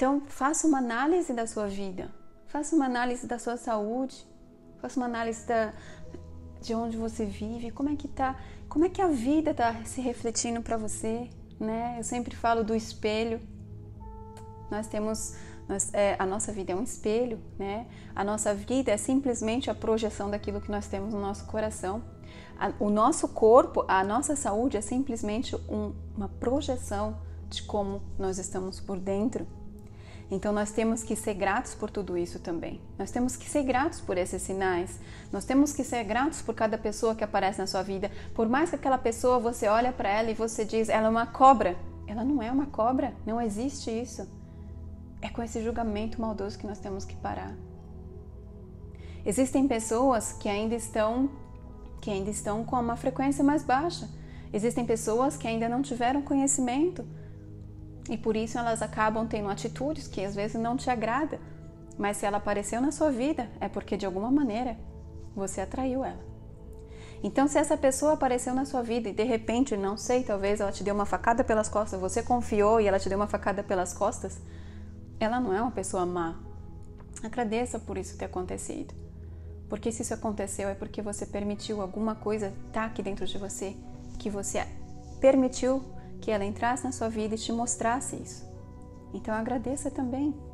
Então, faça uma análise da sua vida, faça uma análise da sua saúde, faça uma análise de onde você vive, como é que a vida está se refletindo para você, né? Eu sempre falo do espelho. A nossa vida é um espelho, né? A nossa vida é simplesmente a projeção daquilo que nós temos no nosso coração. O nosso corpo, a nossa saúde é simplesmente uma projeção de como nós estamos por dentro. Então nós temos que ser gratos por tudo isso também. Nós temos que ser gratos por esses sinais. Nós temos que ser gratos por cada pessoa que aparece na sua vida. Por mais que aquela pessoa, você olha para ela e você diz, ela é uma cobra. Ela não é uma cobra, não existe isso. É com esse julgamento maldoso que nós temos que parar. Existem pessoas que ainda estão com uma frequência mais baixa. Existem pessoas que ainda não tiveram conhecimento. E por isso elas acabam tendo atitudes que às vezes não te agradam. Mas se ela apareceu na sua vida, é porque de alguma maneira você atraiu ela. Então se essa pessoa apareceu na sua vida e de repente, não sei, talvez ela te deu uma facada pelas costas, você confiou e ela te deu uma facada pelas costas, ela não é uma pessoa má. Agradeça por isso ter acontecido. Porque se isso aconteceu é porque você permitiu alguma coisa estar aqui dentro de você, que você permitiu que ela entrasse na sua vida e te mostrasse isso. Então agradeça também.